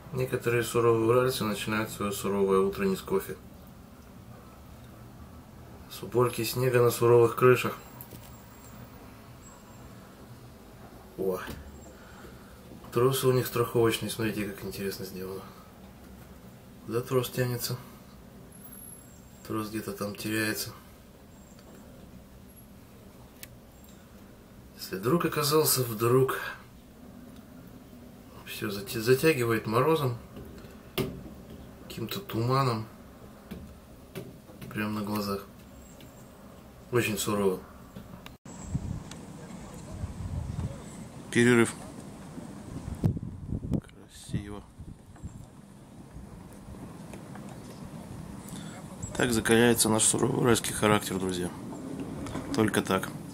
Некоторые суровые уральцы начинают свое суровое утро не с кофе. С уборки снега на суровых крышах. О, тросы у них страховочные, смотрите, как интересно сделано. Куда трос тянется? Трос где-то там теряется. Если вдруг оказался, все затягивает морозом, каким-то туманом, прямо на глазах. Очень сурово. Перерыв. Красиво. Так закаляется наш суровый уральский характер, друзья. Только так.